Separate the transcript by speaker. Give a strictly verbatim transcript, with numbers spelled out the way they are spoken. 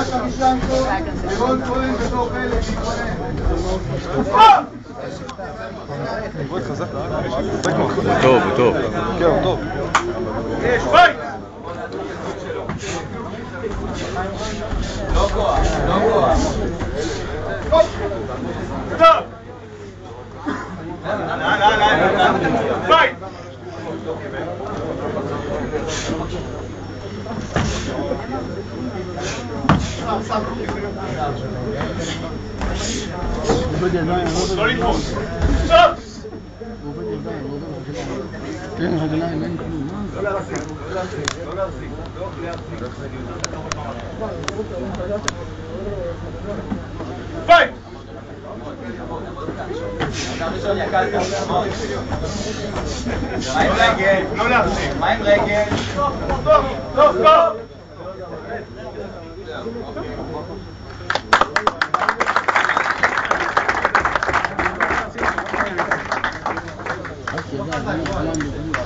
Speaker 1: שבי שנקו, לירון כהן בתור חלק, להתכונן.
Speaker 2: טוב, טוב.
Speaker 3: כן, הוא טוב.
Speaker 1: יש, ביי!
Speaker 4: לא כוח, לא כוח.
Speaker 1: טוב! ביי! לא לתפוס! טוב!
Speaker 5: כן, רגליים, אין כלום.
Speaker 1: לא להחזיק, לא להחזיק, לא להחזיק, לא להחזיק. פייט!
Speaker 4: מה עם רגל?
Speaker 1: לא להחזיק.
Speaker 4: מה עם רגל?
Speaker 1: טוב, טוב, טוב, טוב!
Speaker 5: רק ידע, זה לא חלם בגלל.